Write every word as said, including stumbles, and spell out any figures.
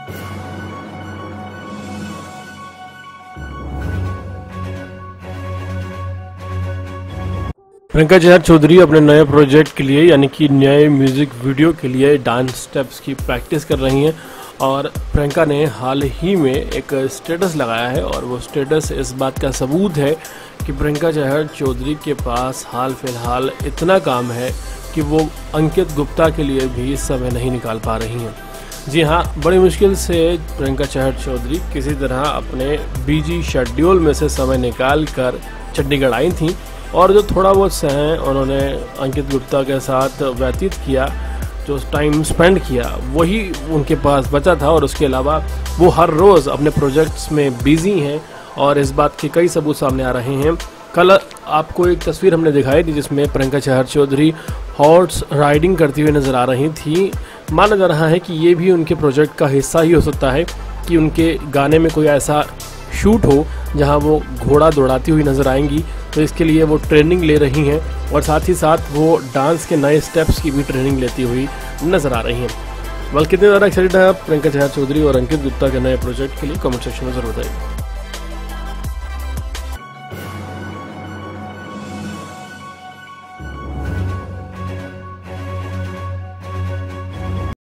प्रियंका चहर चौधरी अपने नए प्रोजेक्ट के लिए यानी कि नए म्यूज़िक वीडियो के लिए डांस स्टेप्स की प्रैक्टिस कर रही हैं और प्रियंका ने हाल ही में एक स्टेटस लगाया है और वो स्टेटस इस बात का सबूत है कि प्रियंका चहर चौधरी के पास हाल फिलहाल इतना काम है कि वो अंकित गुप्ता के लिए भी समय नहीं निकाल पा रही हैं। जी हाँ, बड़ी मुश्किल से प्रियंका चहर चौधरी किसी तरह अपने बिजी शेड्यूल में से समय निकाल कर चंडीगढ़ आई थी और जो थोड़ा बहुत समय उन्होंने अंकित गुप्ता के साथ व्यतीत किया, जो टाइम स्पेंड किया, वही उनके पास बचा था और उसके अलावा वो हर रोज़ अपने प्रोजेक्ट्स में बिजी हैं और इस बात के कई सबूत सामने आ रहे हैं। कल आपको एक तस्वीर हमने दिखाई थी जिसमें प्रियंका चहर चौधरी हॉर्स राइडिंग करती हुई नज़र आ रही थी। माना जा रहा है कि ये भी उनके प्रोजेक्ट का हिस्सा ही हो सकता है कि उनके गाने में कोई ऐसा शूट हो जहां वो घोड़ा दौड़ाती हुई नज़र आएंगी, तो इसके लिए वो ट्रेनिंग ले रही हैं और साथ ही साथ वो डांस के नए स्टेप्स की भी ट्रेनिंग लेती हुई नज़र आ रही हैं। बल्कि कितने ज़्यादा एक्साइटेड है आप प्रियंका चहर चौधरी और अंकित गुप्ता के नए प्रोजेक्ट के लिए? कमेंट सेक्शन में ज़रूर बताइए।